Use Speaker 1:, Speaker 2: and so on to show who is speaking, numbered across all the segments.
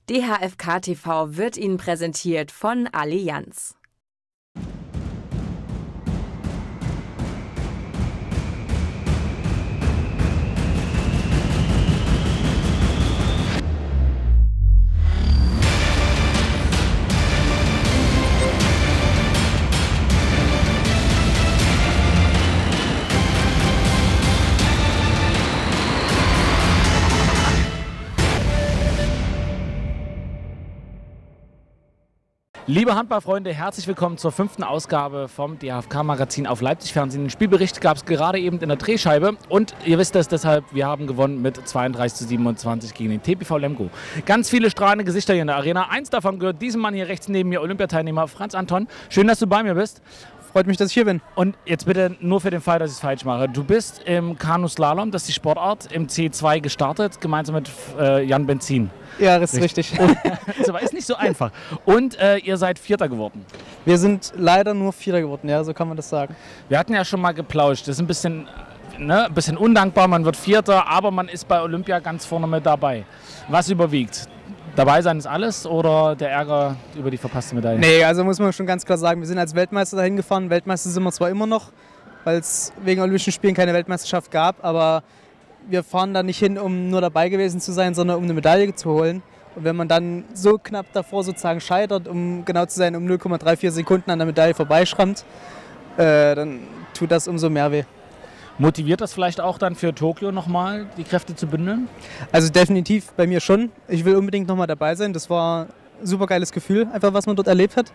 Speaker 1: DHFK TV wird Ihnen präsentiert von Allianz.
Speaker 2: Liebe Handballfreunde, herzlich willkommen zur 5. Ausgabe vom DHFK-Magazin auf Leipzig-Fernsehen. Den Spielbericht gab es gerade eben in der Drehscheibe und ihr wisst es deshalb, wir haben gewonnen mit 32:27 gegen den TPV Lemgo. Ganz viele strahlende Gesichter hier in der Arena. Eins davon gehört diesem Mann hier rechts neben mir, Olympiateilnehmer Franz Anton. Schön, dass du bei mir bist.
Speaker 3: Freut mich, dass ich hier bin.
Speaker 2: Und jetzt bitte nur für den Fall, dass ich es falsch mache. Du bist im Kanuslalom, das ist die Sportart, im C2 gestartet, gemeinsam mit Jan Benzin.
Speaker 3: Ja, das ist richtig.
Speaker 2: Das ist nicht so einfach. Und ihr seid Vierter geworden.
Speaker 3: Wir sind leider nur Vierter geworden, ja, so kann man das sagen.
Speaker 2: Wir hatten ja schon mal geplauscht. Das ist ein bisschen undankbar, man wird Vierter, aber man ist bei Olympia ganz vorne mit dabei. Was überwiegt? Dabei sein ist alles oder der Ärger über die verpasste Medaille?
Speaker 3: Nee, also muss man schon ganz klar sagen, wir sind als Weltmeister dahin gefahren. Weltmeister sind wir zwar immer noch, weil es wegen Olympischen Spielen keine Weltmeisterschaft gab, aber wir fahren da nicht hin, um nur dabei gewesen zu sein, sondern um eine Medaille zu holen. Und wenn man dann so knapp davor sozusagen scheitert, um genau zu sein, um 0,34 Sekunden an der Medaille vorbeischrammt, dann tut das umso mehr weh.
Speaker 2: Motiviert das vielleicht auch dann für Tokio nochmal, die Kräfte zu bündeln?
Speaker 3: Also definitiv bei mir schon. Ich will unbedingt nochmal dabei sein. Das war ein super geiles Gefühl, einfach was man dort erlebt hat.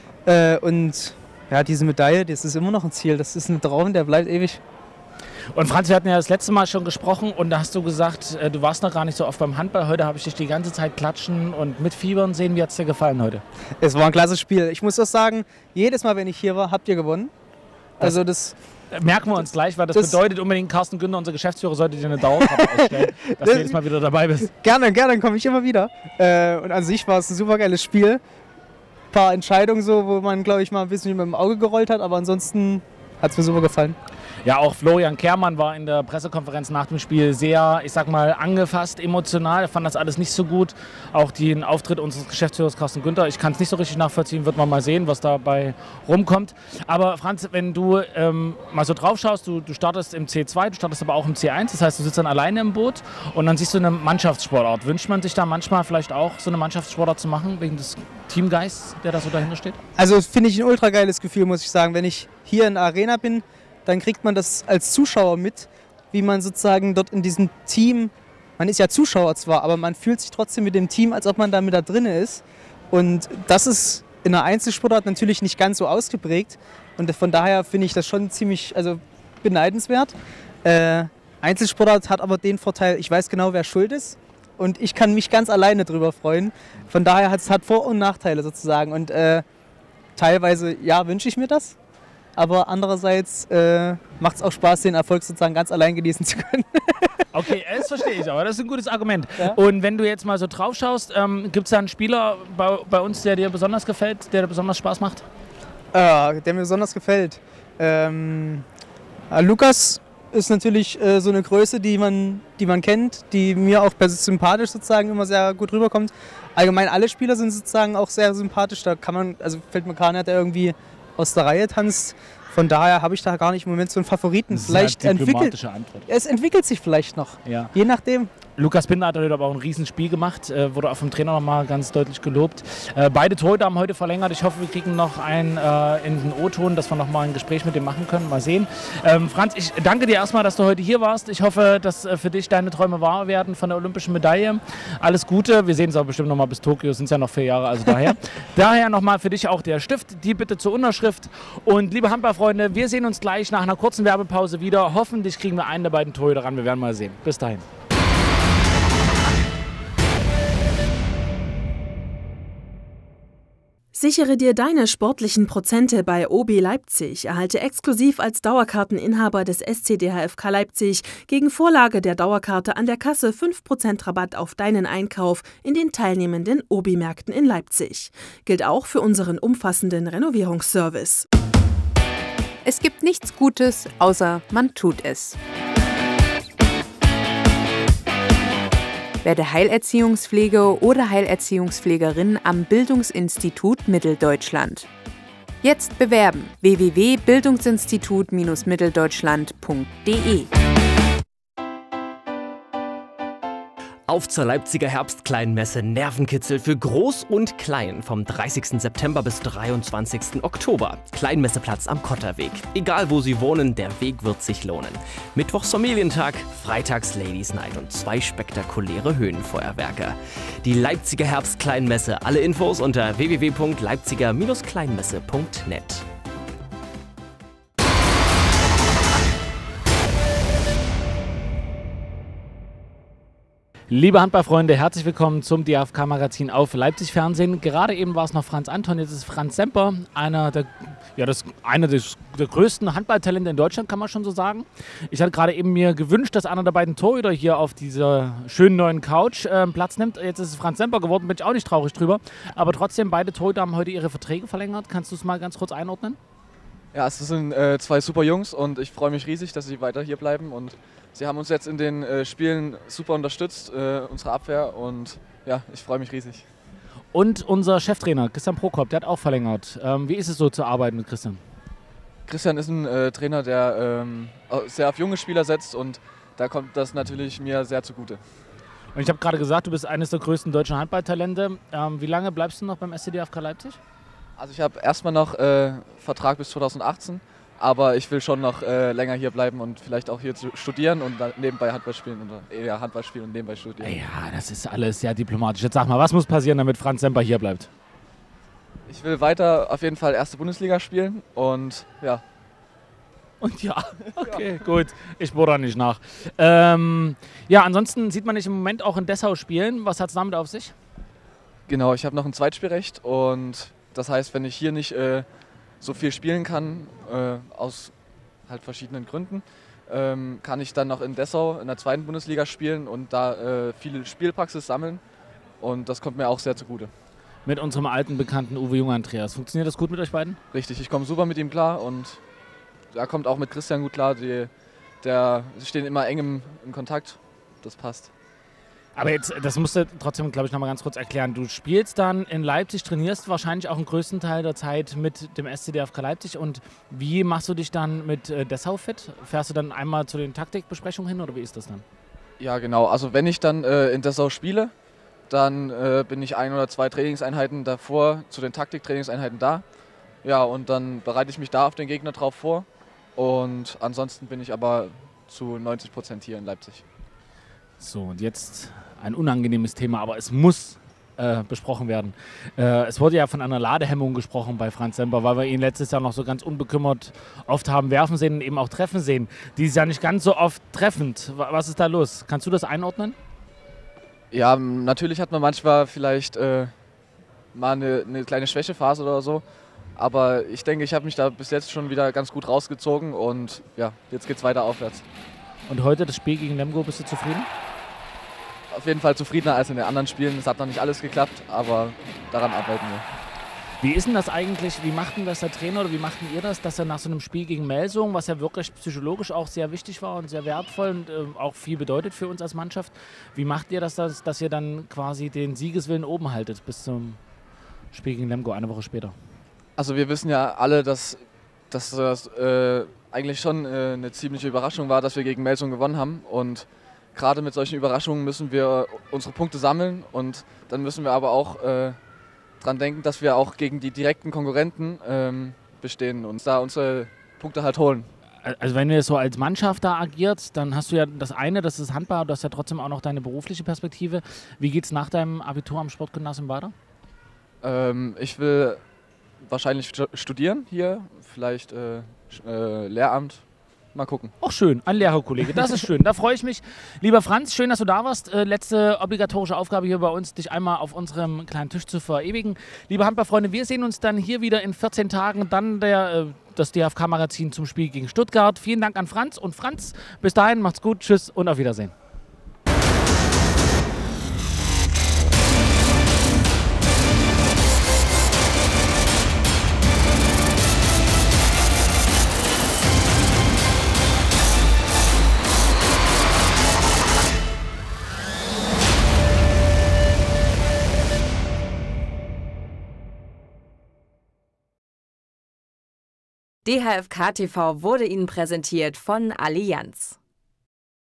Speaker 3: Und ja, diese Medaille, das ist immer noch ein Ziel. Das ist ein Traum, der bleibt ewig.
Speaker 2: Und Franz, wir hatten ja das letzte Mal schon gesprochen und da hast du gesagt, du warst noch gar nicht so oft beim Handball. Heute habe ich dich die ganze Zeit klatschen und mitfiebern sehen. Wie hat es dir gefallen heute?
Speaker 3: Es war ein klasse Spiel. Ich muss auch sagen, jedes Mal, wenn ich hier war, habt ihr gewonnen. Also das
Speaker 2: merken wir uns gleich, weil das bedeutet unbedingt, Carsten Günther, unser Geschäftsführer, sollte dir eine Dauerkarte ausstellen, dass du jedes Mal wieder dabei bist.
Speaker 3: Gerne, dann komme ich immer wieder. Und an sich war es ein super geiles Spiel. Ein paar Entscheidungen so, wo man, glaube ich, mal ein bisschen mit dem Auge gerollt hat, aber ansonsten hat es mir super gefallen.
Speaker 2: Ja, auch Florian Kehrmann war in der Pressekonferenz nach dem Spiel sehr, ich sag mal, angefasst, emotional. Er fand das alles nicht so gut. Auch den Auftritt unseres Geschäftsführers Carsten Günther. Ich kann es nicht so richtig nachvollziehen, wird man mal sehen, was dabei rumkommt. Aber Franz, wenn du mal so drauf schaust, du startest im C2, du startest aber auch im C1. Das heißt, du sitzt dann alleine im Boot und dann siehst du eine Mannschaftssportart. Wünscht man sich da manchmal vielleicht auch so eine Mannschaftssportart zu machen, wegen des Teamgeists, der da so dahinter steht?
Speaker 3: Also finde ich ein ultra geiles Gefühl, muss ich sagen. Wenn ich hier in der Arena bin, dann kriegt man das als Zuschauer mit, wie man sozusagen dort in diesem Team, man ist ja Zuschauer zwar, aber man fühlt sich trotzdem mit dem Team, als ob man da mit da drin ist. Und das ist in einer Einzelsportart natürlich nicht ganz so ausgeprägt. Und von daher finde ich das schon ziemlich beneidenswert. Einzelsportart hat aber den Vorteil, ich weiß genau, wer schuld ist. Und ich kann mich ganz alleine drüber freuen. Von daher hat es Vor- und Nachteile sozusagen. Und teilweise, ja, wünsche ich mir das. Aber andererseits macht es auch Spaß, den Erfolg sozusagen ganz allein genießen zu können.
Speaker 2: Okay, das verstehe ich, aber das ist ein gutes Argument.
Speaker 3: Ja?
Speaker 2: Und wenn du jetzt mal so drauf schaust, gibt es da einen Spieler bei uns, der dir besonders gefällt, der dir besonders Spaß macht?
Speaker 3: Der mir besonders gefällt. Lukas ist natürlich so eine Größe, die man kennt, die mir auch sympathisch sozusagen immer sehr gut rüberkommt. Allgemein alle Spieler sind sozusagen auch sehr sympathisch. Da kann man, also fällt mir keiner, der irgendwie aus der Reihe tanzt. Von daher habe ich da gar nicht im Moment so einen Favoriten.
Speaker 2: Vielleicht diplomatische Antwort.
Speaker 3: Es entwickelt sich vielleicht noch.
Speaker 2: Ja.
Speaker 3: Je nachdem.
Speaker 2: Lukas Binder hat heute aber auch ein Riesenspiel gemacht, wurde auch vom Trainer nochmal ganz deutlich gelobt. Beide Torhüter haben heute verlängert. Ich hoffe, wir kriegen noch einen in den O-Ton, dass wir nochmal ein Gespräch mit dem machen können. Mal sehen. Franz, ich danke dir erstmal, dass du heute hier warst. Ich hoffe, dass für dich deine Träume wahr werden von der olympischen Medaille. Alles Gute. Wir sehen uns auch bestimmt nochmal bis Tokio. Es sind ja noch 4 Jahre, also daher. Daher nochmal für dich auch der Stift. Die bitte zur Unterschrift. Und liebe Handballfreunde, wir sehen uns gleich nach einer kurzen Werbepause wieder. Hoffentlich kriegen wir einen der beiden Torhüter ran. Wir werden mal sehen. Bis dahin.
Speaker 1: Sichere dir deine sportlichen Prozente bei OB Leipzig. Erhalte exklusiv als Dauerkarteninhaber des SC DHFK Leipzig gegen Vorlage der Dauerkarte an der Kasse 5% Rabatt auf deinen Einkauf in den teilnehmenden OB-Märkten in Leipzig. Gilt auch für unseren umfassenden Renovierungsservice.
Speaker 4: Es gibt nichts Gutes, außer man tut es. Werde Heilerziehungspflege oder Heilerziehungspflegerin am Bildungsinstitut Mitteldeutschland. Jetzt bewerben: www.bildungsinstitut-mitteldeutschland.de.
Speaker 5: Auf zur Leipziger Herbstkleinmesse, Nervenkitzel für Groß und Klein vom 30. September bis 23. Oktober. Kleinmesseplatz am Kotterweg. Egal wo Sie wohnen, der Weg wird sich lohnen. Mittwochs Familientag, freitags Ladies Night und 2 spektakuläre Höhenfeuerwerke. Die Leipziger Herbstkleinmesse. Alle Infos unter www.leipziger-kleinmesse.net.
Speaker 2: Liebe Handballfreunde, herzlich willkommen zum DFK-Magazin auf Leipzig Fernsehen. Gerade eben war es noch Franz Anton, jetzt ist Franz Semper, einer der größten Handballtalente in Deutschland, kann man schon so sagen. Ich hatte gerade eben mir gewünscht, dass einer der beiden Torhüter hier auf dieser schönen neuen Couch Platz nimmt. Jetzt ist es Franz Semper geworden, bin ich auch nicht traurig drüber. Aber trotzdem, beide Torhüter haben heute ihre Verträge verlängert. Kannst du es mal ganz kurz einordnen?
Speaker 6: Ja, es sind 2 super Jungs und ich freue mich riesig, dass sie weiter hier bleiben. Und sie haben uns jetzt in den Spielen super unterstützt, unsere Abwehr, und ja, ich freue mich riesig.
Speaker 2: Und unser Cheftrainer Christian Prokop, der hat auch verlängert. Wie ist es so zu arbeiten mit Christian?
Speaker 6: Christian ist ein Trainer, der sehr auf junge Spieler setzt, und da kommt das natürlich mir sehr zugute.
Speaker 2: Und ich habe gerade gesagt, du bist eines der größten deutschen Handballtalente. Wie lange bleibst du noch beim SC DFK Leipzig?
Speaker 6: Also ich habe erstmal noch Vertrag bis 2018. Aber ich will schon noch länger hier bleiben und vielleicht auch hier studieren und dann nebenbei Handball spielen oder eher Handball spielen und nebenbei studieren.
Speaker 2: Ja, das ist alles sehr diplomatisch. Jetzt sag mal, was muss passieren, damit Franz Semper hier bleibt?
Speaker 6: Ich will weiter auf jeden Fall erste Bundesliga spielen und ja.
Speaker 2: Und ja, okay, ja. Gut. Ich bohre da nicht nach. Ja, ansonsten sieht man dich im Moment auch in Dessau spielen. Was hat es damit auf sich?
Speaker 6: Genau, ich habe noch ein Zweitspielrecht, und das heißt, wenn ich hier nicht so viel spielen kann, aus halt verschiedenen Gründen, kann ich dann noch in Dessau in der 2. Bundesliga spielen und da viel Spielpraxis sammeln, und das kommt mir auch sehr zugute.
Speaker 2: Mit unserem alten Bekannten Uwe Jung-Andreas. Funktioniert das gut mit euch beiden?
Speaker 6: Richtig, ich komme super mit ihm klar, und er kommt auch mit Christian gut klar. Sie stehen immer eng im Kontakt, das passt.
Speaker 2: Aber jetzt, das musst du trotzdem, glaube ich, noch mal ganz kurz erklären. Du spielst dann in Leipzig, trainierst wahrscheinlich auch einen größten Teil der Zeit mit dem SC DFK Leipzig. Und wie machst du dich dann mit Dessau fit? Fährst du dann einmal zu den Taktikbesprechungen hin, oder wie ist das dann?
Speaker 6: Ja, genau. Also wenn ich dann in Dessau spiele, dann bin ich 1 oder 2 Trainingseinheiten davor zu den Taktiktrainingseinheiten da. Ja, und dann bereite ich mich da auf den Gegner drauf vor. Und ansonsten bin ich aber zu 90% hier in Leipzig.
Speaker 2: So, und jetzt ein unangenehmes Thema, aber es muss besprochen werden. Es wurde ja von einer Ladehemmung gesprochen bei Franz Semper, weil wir ihn letztes Jahr noch so ganz unbekümmert oft haben werfen sehen und eben auch treffen sehen. Dieses Jahr nicht ganz so oft treffend. Was ist da los? Kannst du das einordnen?
Speaker 6: Ja, natürlich hat man manchmal vielleicht mal eine kleine Schwächephase oder so. Aber ich denke, ich habe mich da bis jetzt schon wieder ganz gut rausgezogen, und ja, jetzt geht es weiter aufwärts.
Speaker 2: Und heute das Spiel gegen Lemgo, bist du zufrieden?
Speaker 6: Auf jeden Fall zufriedener als in den anderen Spielen. Es hat noch nicht alles geklappt, aber daran arbeiten wir.
Speaker 2: Wie ist denn das eigentlich, wie macht denn das der Trainer oder wie machten ihr das, dass er nach so einem Spiel gegen Melsungen, was ja wirklich psychologisch auch sehr wichtig war und sehr wertvoll und auch viel bedeutet für uns als Mannschaft, wie macht ihr das, dass ihr dann quasi den Siegeswillen oben haltet bis zum Spiel gegen Lemgo eine Woche später?
Speaker 6: Also wir wissen ja alle, dass das eigentlich schon eine ziemliche Überraschung war, dass wir gegen Melsungen gewonnen haben, und gerade mit solchen Überraschungen müssen wir unsere Punkte sammeln, und dann müssen wir aber auch dran denken, dass wir auch gegen die direkten Konkurrenten bestehen und da unsere Punkte halt holen.
Speaker 2: Also wenn ihr so als Mannschaft da agiert, dann hast du ja das eine, das ist Handball, du hast ja trotzdem auch noch deine berufliche Perspektive. Wie geht es nach deinem Abitur am Sportgymnasium weiter?
Speaker 6: Ich will wahrscheinlich studieren hier, vielleicht Lehramt. Mal gucken.
Speaker 2: Auch schön, ein Lehrerkollege, das ist schön, da freue ich mich. Lieber Franz, schön, dass du da warst. Letzte obligatorische Aufgabe hier bei uns, dich einmal auf unserem kleinen Tisch zu verewigen. Liebe Handballfreunde, wir sehen uns dann hier wieder in 14 Tagen, dann das DFK-Magazin zum Spiel gegen Stuttgart. Vielen Dank an Franz und Franz. Bis dahin, macht's gut, tschüss und auf Wiedersehen.
Speaker 7: DHFK TV wurde Ihnen präsentiert von Allianz.